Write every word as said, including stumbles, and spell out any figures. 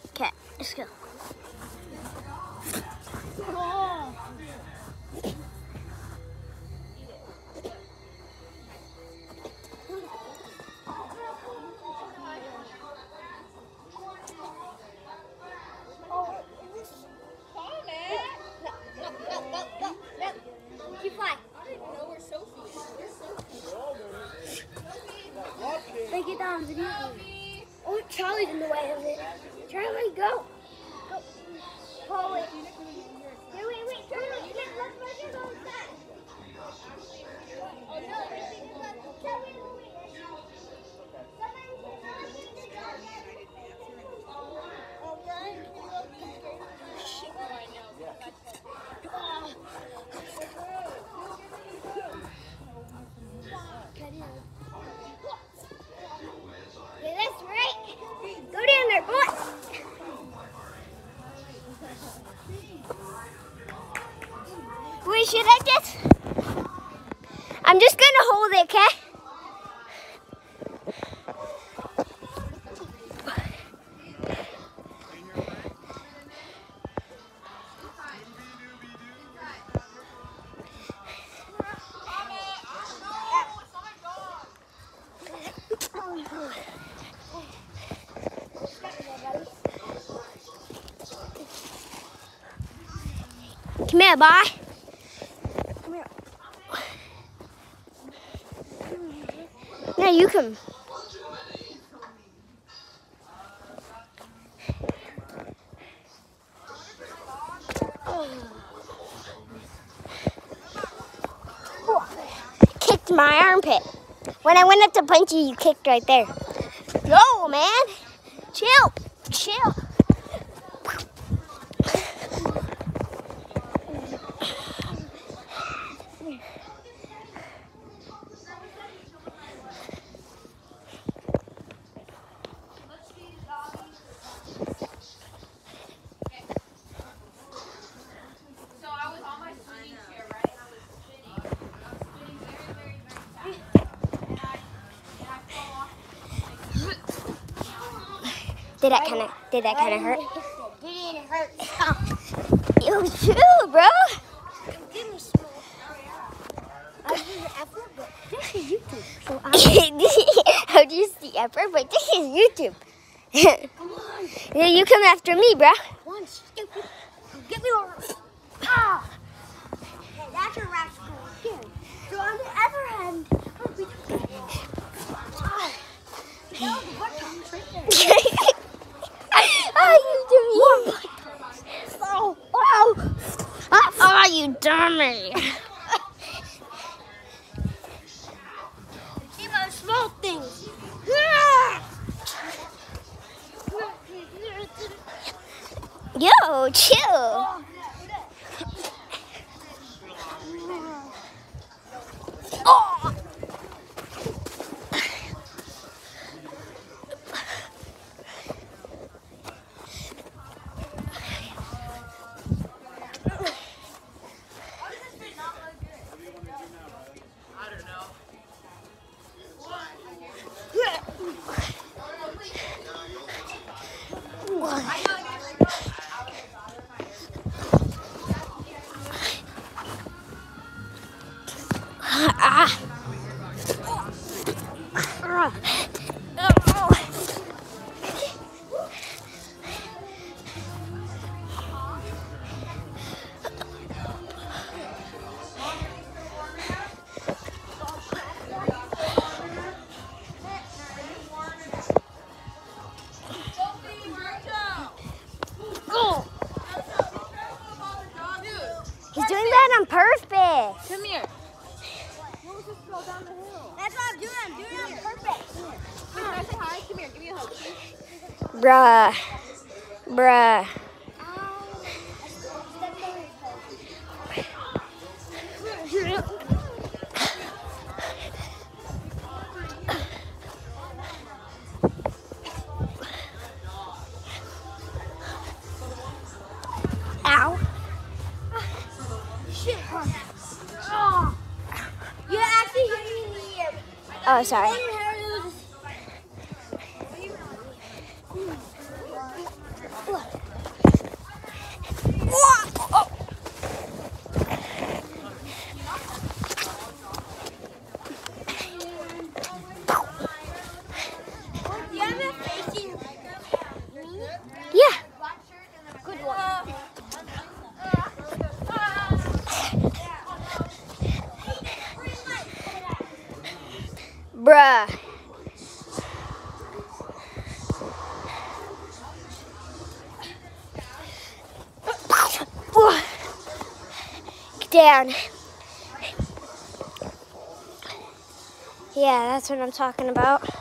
Okay, let's go. Keep flying. I don't even know where Sophie is. Where's Sophie? Break it down, video. Oh, Charlie's in the way of it. Charlie, go. Go. Pull it. Wait, wait, wait. Charlie, let's let it on that. Oh, no. Charlie, wait. Okay, that's right. Go down there, boy. Wait, should I just? I'm just gonna hold it, okay? Come here, boy. Come here. No, you come. Oh. Kicked my armpit. When I went up to punch you, you kicked right there. Go, man. Chill. Chill. Did that kind of did that kind of hurt? Did it hurt? You too, bro. Give me some. I was using the F word, but this is YouTube. So I'm I'll use the upper, but this is YouTube. come on. Yeah, you come after me, bro. One stupid. Get me over. Ah. Okay, that's a rascal. Here. So on the other hand. Ah. No, the butt comes right there. Oh, you dummy. Oh, oh. Oh, you dummy. Keep on small things. Yo, chill. Oh. Ah. He's doing that on purpose. Come here. That's what I'm doing. I'm doing it on purpose. Can I say hi? Come here. Give me a hug. Bruh. Bruh. Ow. Shit. Oh. You actually hit me in the ear. Oh, sorry. Bruh. Get down. Yeah, that's what I'm talking about.